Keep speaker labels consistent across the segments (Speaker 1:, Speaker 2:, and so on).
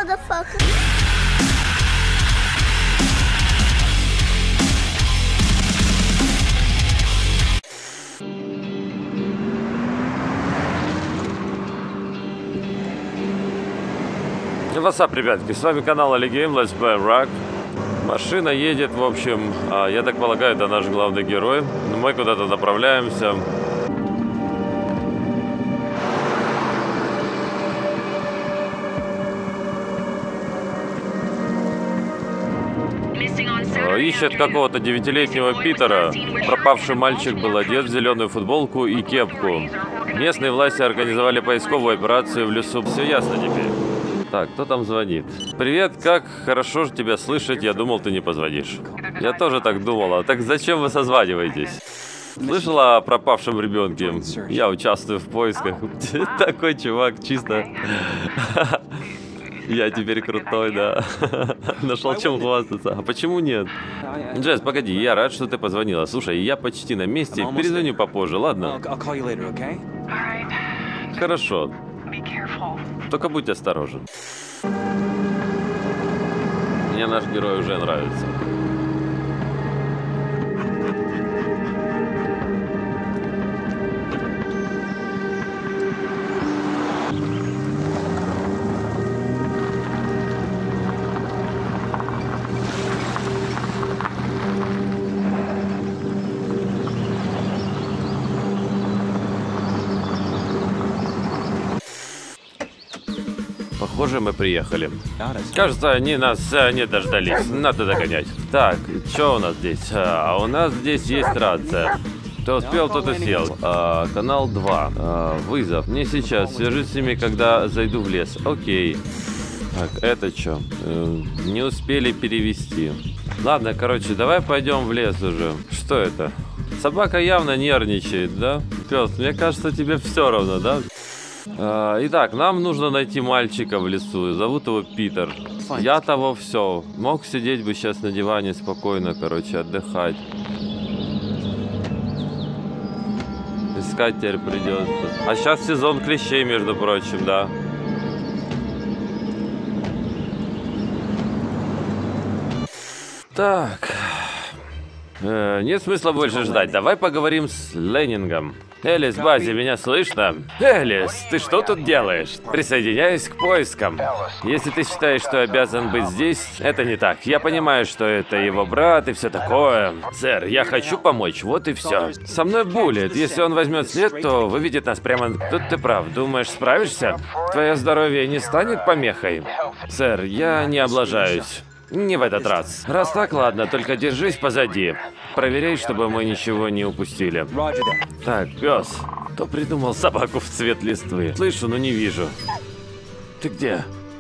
Speaker 1: motherfucker.
Speaker 2: What's up, ребятки, с вами канал Alligame, Let's Play Rock. Машина едет, в общем, я так полагаю, это наш главный герой. Мы куда-то направляемся. Ищет какого-то 9-летнего Питера. Пропавший мальчик был одет в зеленую футболку и кепку. Местные власти организовали поисковую операцию в лесу. Все ясно теперь. Так, кто там звонит? Привет, как хорошо же тебя слышать, я думал, ты не позвонишь. Я тоже так думала. Так зачем вы созваниваетесь? Слышала о пропавшем ребенке? Я участвую в поисках. Такой чувак, чисто... Я теперь крутой, да. Нашел чем хвастаться. А почему нет? Джесс, погоди, я рад, что ты позвонила. Слушай, я почти на месте. Перезвоню попозже, ладно? Хорошо. Только будь осторожен. Мне наш герой уже нравится. Похоже, мы приехали. Кажется, они нас не дождались. Надо догонять. Так, что у нас здесь? А у нас здесь есть рация. Кто успел, тот и сел. Канал 2. Вызов. Не сейчас. Свяжусь с ними, когда зайду в лес. Окей. Так, это что? Не успели перевести. Ладно, короче, давай пойдем в лес уже. Что это? Собака явно нервничает, да? Пес, мне кажется, тебе все равно, да? Итак, нам нужно найти мальчика в лесу. Зовут его Питер. Я того все. Мог сидеть бы сейчас на диване спокойно, короче, отдыхать. Искать теперь придется. А сейчас сезон клещей, между прочим, да. Так. Нет смысла больше ждать. Давай поговорим с Леннингом. Элис, Бази, меня слышно? Элис, ты что тут делаешь? Присоединяюсь к поискам. Если ты считаешь, что обязан быть здесь, это не так. Я понимаю, что это его брат и все такое. Сэр, я хочу помочь, вот и все. Со мной Буллет. Если он возьмет след, то выведет нас прямо... Тут ты прав. Думаешь, справишься? Твое здоровье не станет помехой? Сэр, я не облажаюсь. Не в этот раз. Раз так, ладно, только держись позади. Проверяй, чтобы мы ничего не упустили. Так, пес. Кто придумал собаку в цвет листвы? Слышу, но не вижу. Ты где?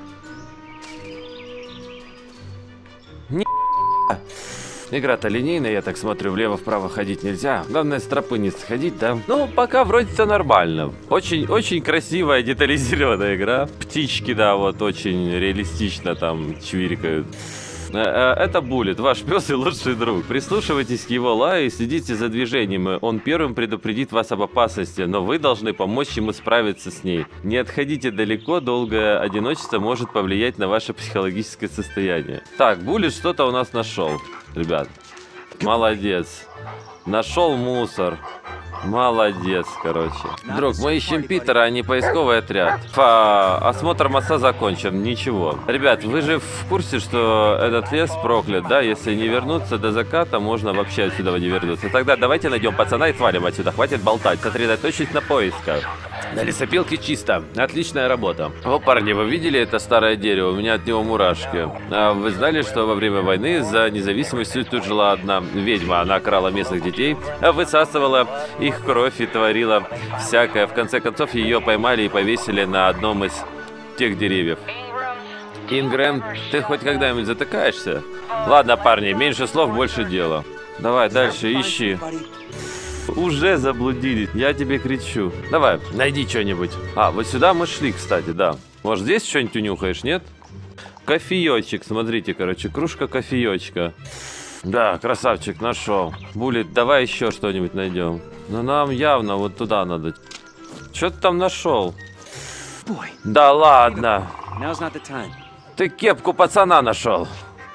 Speaker 2: Игра-то линейная, я так смотрю, влево-вправо ходить нельзя. Главное, с тропы не сходить, да? Ну, пока вроде все нормально. Очень красивая, детализированная игра. Птички, да, вот очень реалистично там чвирикают. Это Буллет, ваш пес и лучший друг. Прислушивайтесь к его лаю и следите за движением. Он первым предупредит вас об опасности, но вы должны помочь ему справиться с ней. Не отходите далеко, долгое одиночество может повлиять на ваше психологическое состояние. Так, Буллет что-то у нас нашел, ребят. Молодец. Нашел мусор. Молодец, короче. Друг, мы ищем Питера, а не поисковый отряд. Осмотр моста закончен, ничего. Ребят, вы же в курсе, что этот лес проклят, да? Если не вернуться до заката, можно вообще отсюда не вернуться. Тогда давайте найдем пацана и свалим отсюда. Хватит болтать, сосредоточьтесь на поисках. На лесопилке чисто. Отличная работа. О, парни, вы видели это старое дерево? У меня от него мурашки. А вы знали, что во время войны за независимость тут жила одна ведьма? Она крала местных детей, высасывала их кровь и творила всякое. В конце концов, ее поймали и повесили на одном из тех деревьев. Ингрэм, ты хоть когда-нибудь затыкаешься? Ладно, парни, меньше слов, больше дела. Давай дальше, ищи. Уже заблудились, я тебе кричу. Давай, найди что-нибудь. Вот сюда мы шли, кстати, да. Может, здесь что-нибудь унюхаешь, нет? Кофеечек, смотрите, короче, кружка кофеечка. Да, красавчик, нашел. Буллет, давай еще что-нибудь найдем. Но нам явно вот туда надо. Что ты там нашел? Да ладно. Ты кепку пацана нашел.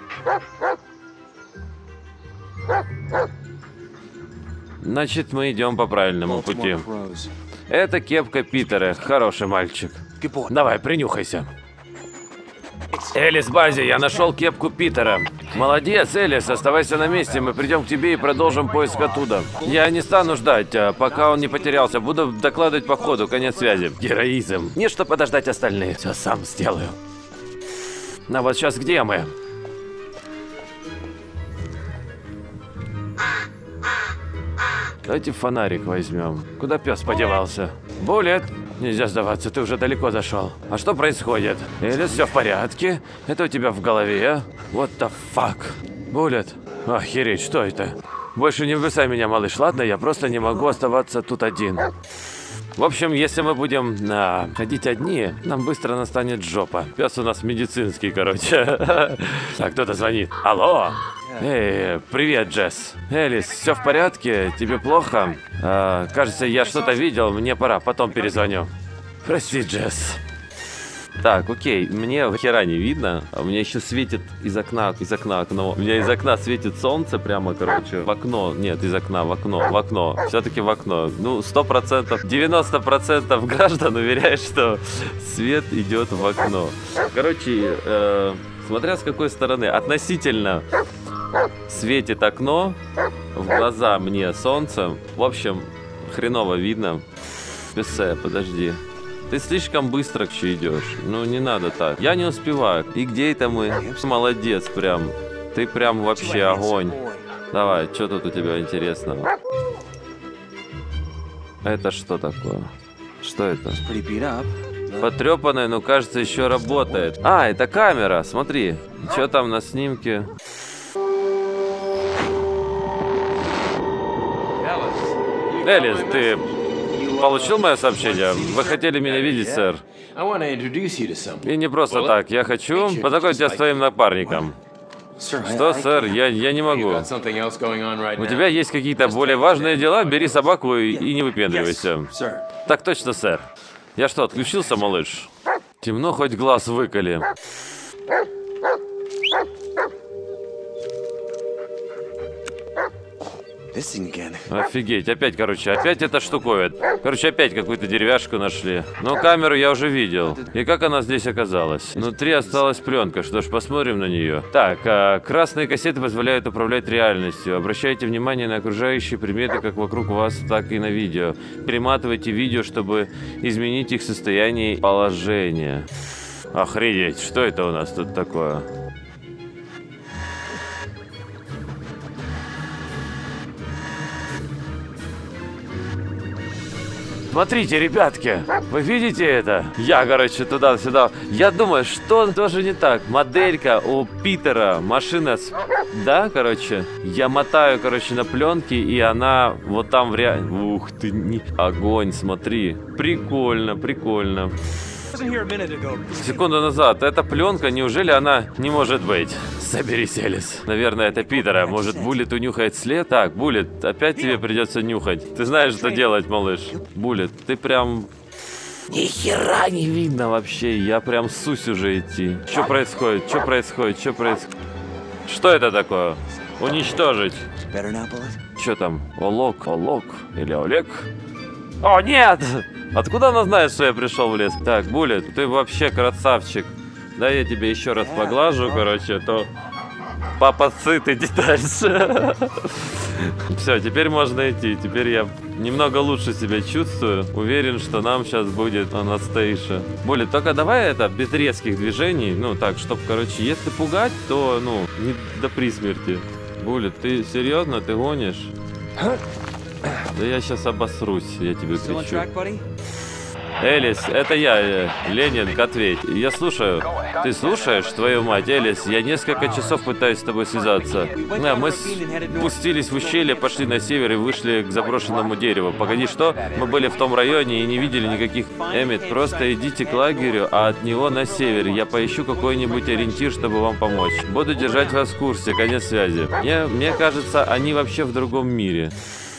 Speaker 2: Значит, мы идем по правильному пути. Это кепка Питера. Хороший мальчик. Давай, принюхайся. Элис, базе, я нашел кепку Питера. Молодец, Элис, оставайся на месте, мы придем к тебе и продолжим поиск оттуда. Я не стану ждать, пока он не потерялся. Буду докладывать по ходу, конец связи. Героизм. Не что подождать остальные. Все сам сделаю. Ну вот сейчас где мы? Давайте фонарик возьмем. Куда пес подевался? Буллет! Нельзя сдаваться, ты уже далеко зашел. А что происходит? Элис, все в порядке? Это у тебя в голове? What the fuck? Буллет? Охереть, что это? Больше не бросай меня, малыш, ладно? Я просто не могу оставаться тут один. В общем, если мы будем ходить одни, нам быстро настанет жопа. Пес у нас медицинский, короче. Так, кто-то звонит. Алло? Эй, привет, Джесс. Элис, все в порядке? Тебе плохо? Кажется, я что-то видел, мне пора, потом перезвоню. Прости, Джесс. Так, окей, мне хера не видно, а у меня еще светит из окна окно. У меня из окна светит солнце прямо, короче, в окно. Нет, из окна в окно. Все-таки в окно. Ну, 100%, 90% граждан уверяют, что свет идет в окно. Короче, смотря с какой стороны. Относительно светит окно, в глаза мне солнце. В общем, хреново видно. Песе, подожди. Ты слишком быстро еще идешь. Ну, не надо так. Я не успеваю. И где это мы? Молодец прям. Ты прям вообще огонь. Давай, что тут у тебя интересного? Это что такое? Что это? Потрепанная, но кажется, еще работает. А, это камера, смотри. Что там на снимке? Элис, ты получил мое сообщение? Вы хотели меня видеть, сэр? И не просто так. Я хочу познакомить тебя с твоим напарником. Что, сэр? Я не могу. У тебя есть какие-то более важные дела? Бери собаку и не выпендривайся. Так точно, сэр. Я что, отключился, малыш? Темно, хоть глаз выколи. Офигеть, опять, короче, опять эта штуковина. Короче, опять какую-то деревяшку нашли. Но камеру я уже видел. И как она здесь оказалась? Внутри осталась пленка, что ж, посмотрим на нее. Так, красные кассеты позволяют управлять реальностью. Обращайте внимание на окружающие предметы как вокруг вас, так и на видео. Перематывайте видео, чтобы изменить их состояние и положение. Охренеть, что это у нас тут такое? Смотрите, ребятки, вы видите это? Я, короче, туда-сюда. Я думаю, что тоже не так. Моделька у Питера, машина Да, короче. Я мотаю, короче, на пленке, и она вот там в Ух ты, огонь, смотри. Прикольно, прикольно. Секунду назад, эта пленка, неужели она не может быть? Соберись, Элис. Наверное, это Питера. Может, Буллет унюхает след? Так, Буллет, опять тебе придется нюхать. Ты знаешь, что делать, малыш. Буллет, ты прям... Ни хера не видно вообще. Я прям сусь уже идти. Что происходит? Что происходит? Что происходит? Что это такое? Уничтожить. Что там? Олог? Олог? Или Олег? О, нет! Откуда она знает, что я пришел в лес? Так, Буллет, ты вообще красавчик. Да, я тебе еще раз поглажу, короче, то папа сыт, иди дальше. Все, теперь можно идти. Теперь я немного лучше себя чувствую. Уверен, что нам сейчас будет Анастейша. Буллет, только давай это без резких движений. Ну, так, чтобы, короче, если пугать, то, ну, не до присмерти. Буллет, ты серьезно? Ты гонишь? Да я сейчас обосрусь, я тебе кричу. Элис, это я, Ленинг, ответь. Я слушаю. Ты слушаешь, твою мать, Элис? Я несколько часов пытаюсь с тобой связаться. Да, мы спустились в ущелье, пошли на север и вышли к заброшенному дереву. Погоди, что? Мы были в том районе и не видели никаких... Эммит, просто идите к лагерю, а от него на север. Я поищу какой-нибудь ориентир, чтобы вам помочь. Буду держать вас в курсе. Конец связи. Мне кажется, они вообще в другом мире.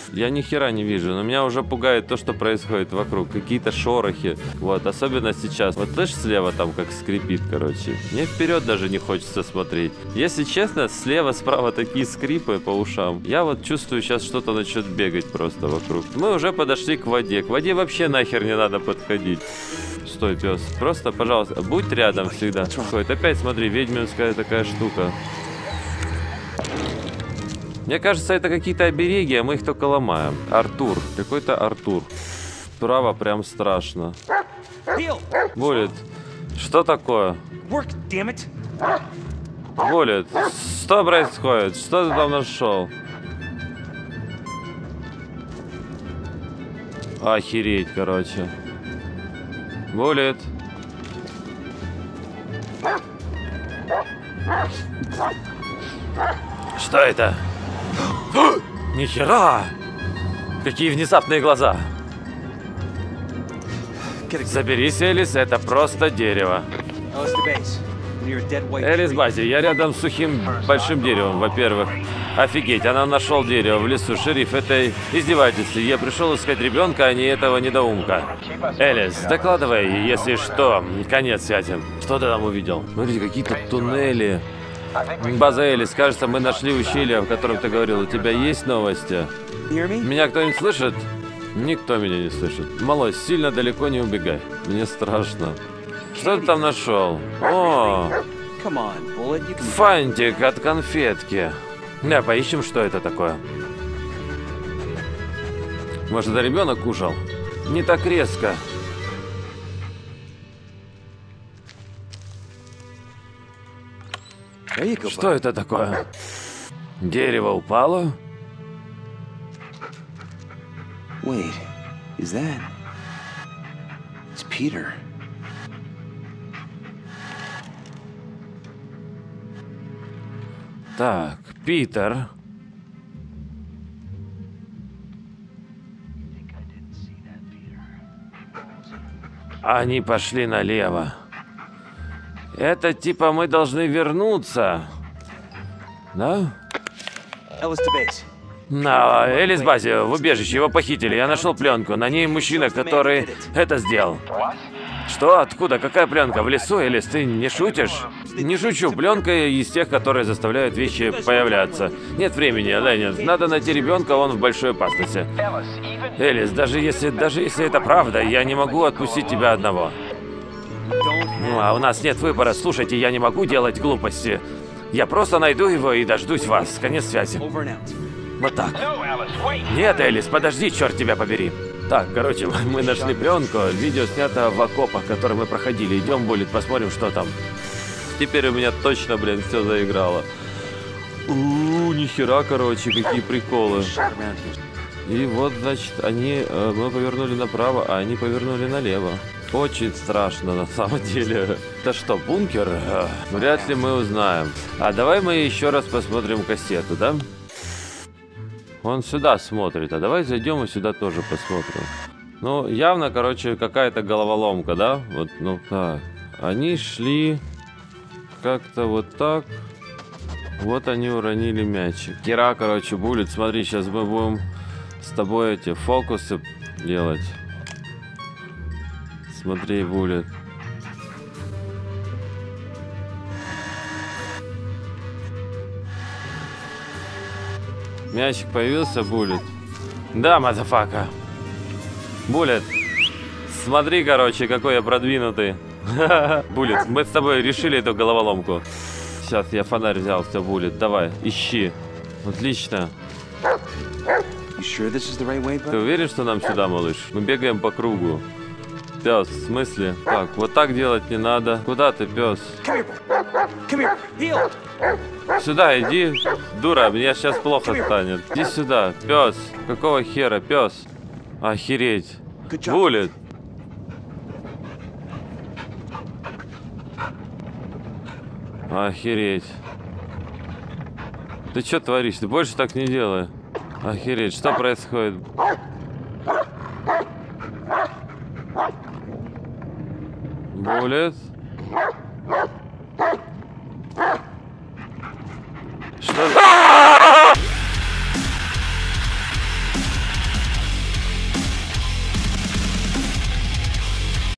Speaker 2: Я ни хера не вижу, но меня уже пугает то, что происходит вокруг. Какие-то шорохи. Вот, особенно сейчас. Вот слышишь, слева там как скрипит, короче. Мне вперед даже не хочется смотреть. Если честно, слева, справа такие скрипы по ушам. Я вот чувствую, сейчас что-то начнет бегать просто вокруг. Мы уже подошли к воде. К воде вообще нахер не надо подходить. Стой, пес. Просто, пожалуйста, будь рядом всегда. Ходит. Опять смотри, ведьминская такая штука. Мне кажется, это какие-то обереги, а мы их только ломаем. Артур. Какой-то Артур. Справа прям страшно. Буллет. Что такое? Буллет. Что происходит? Что ты там нашел? Охереть, короче. Буллет. Что это? Нихера! Какие внезапные глаза! Заберись, Элис, это просто дерево. Элис Бази, я рядом с сухим большим деревом, во-первых. Офигеть, она нашел дерево в лесу. Шериф, это издевательство. Я пришел искать ребенка, а не этого недоумка. Элис, докладывай, если что. Конец связи. Что ты там увидел? Смотрите, какие-то туннели. База Элис, кажется, мы нашли ущелье, о котором ты говорил. У тебя есть новости? Меня кто-нибудь слышит? Никто меня не слышит. Малой, сильно далеко не убегай. Мне страшно. Что ты там нашел? О, фантик от конфетки. Да, поищем, что это такое. Может, это ребенок кушал? Не так резко. Что это такое? Дерево упало?
Speaker 1: Wait, is that? It's Peter.
Speaker 2: Так, Питер. Они пошли налево. Это типа мы должны вернуться. Да? На Элис Базе, в убежище, его похитили. Я нашел пленку. На ней мужчина, который это сделал. Что? Откуда? Какая пленка? В лесу, Элис? Ты не шутишь? Не шучу. Пленка из тех, которые заставляют вещи появляться. Нет времени, Лэннинг. Надо найти ребенка, он в большой опасности. Элис, даже если это правда, я не могу отпустить тебя одного. Ну, а у нас нет выбора. Слушайте, я не могу делать глупости. Я просто найду его и дождусь вас. Конец связи. Вот так. Нет, Элис, подожди, черт тебя побери. Так, короче, мы нашли пленку. Видео снято в окопах, которые мы проходили. Идем, Буллет, посмотрим, что там. Теперь у меня точно, блин, все заиграло. Нихера, короче, какие приколы. И вот, значит, мы повернули направо, а они повернули налево. Очень страшно, на самом деле. Это что, бункер? Вряд ли мы узнаем. А давай мы еще раз посмотрим кассету, да? Он сюда смотрит, а давай зайдем и сюда тоже посмотрим. Ну, явно, короче, какая-то головоломка, да? Вот, ну так. Они шли как-то вот так. Вот они уронили мячик. Кира, короче, Буллет, смотри, сейчас мы будем с тобой эти фокусы делать. Смотри, Буллет. Мячик появился, Буллет? Да, мазафака. Буллет, смотри, короче, какой я продвинутый. Буллет, мы с тобой решили эту головоломку. Сейчас я фонарь взял, все, Буллет, давай, ищи. Отлично. Ты уверен, что нам сюда, малыш? Мы бегаем по кругу. Пес, в смысле? Так, вот так делать не надо. Куда ты, пес? Сюда иди, дура, мне сейчас плохо станет. Иди сюда, пес. Какого хера, пес? Охереть. Буллет. Охереть. Ты что творишь? Ты больше так не делай. Охереть, что происходит? Буллет.